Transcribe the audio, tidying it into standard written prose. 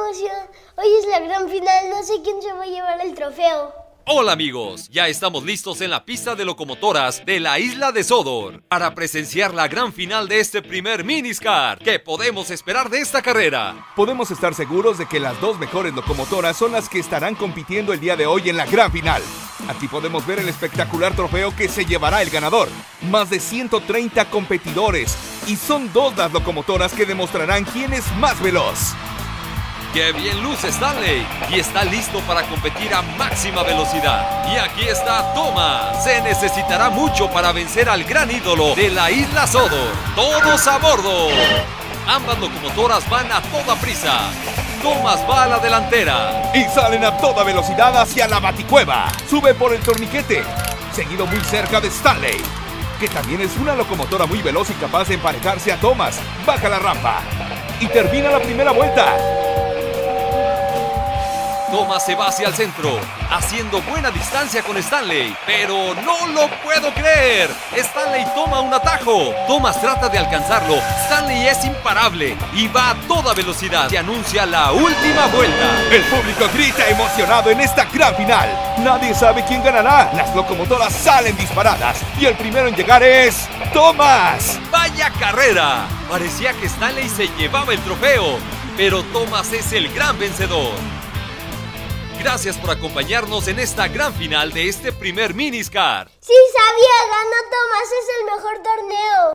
emoción! Hoy es la gran final, no sé quién se va a llevar el trofeo. Hola amigos, ya estamos listos en la pista de locomotoras de la isla de Sodor para presenciar la gran final de este primer Miniscar. ¿Qué podemos esperar de esta carrera? Podemos estar seguros de que las dos mejores locomotoras son las que estarán compitiendo el día de hoy en la gran final. Aquí podemos ver el espectacular trofeo que se llevará el ganador. Más de 130 competidores y son dos las locomotoras que demostrarán quién es más veloz. ¡Qué bien luce Stanley! Y está listo para competir a máxima velocidad. Y aquí está Thomas. Se necesitará mucho para vencer al gran ídolo de la isla Sodor. ¡Todos a bordo! Ambas locomotoras van a toda prisa. Thomas va a la delantera. Y salen a toda velocidad hacia la baticueva. Sube por el torniquete, seguido muy cerca de Stanley, que también es una locomotora muy veloz y capaz de emparejarse a Thomas. Baja la rampa y termina la primera vuelta. Thomas se va hacia el centro, haciendo buena distancia con Stanley. ¡Pero no lo puedo creer! Stanley toma un atajo. Thomas trata de alcanzarlo. Stanley es imparable y va a toda velocidad. Se anuncia la última vuelta. El público grita emocionado en esta gran final. Nadie sabe quién ganará. Las locomotoras salen disparadas y el primero en llegar es Thomas. ¡Vaya carrera! Parecía que Stanley se llevaba el trofeo, pero Thomas es el gran vencedor. Gracias por acompañarnos en esta gran final de este primer Miniscar. Sí, sabía, ganó Thomas, es el mejor torneo.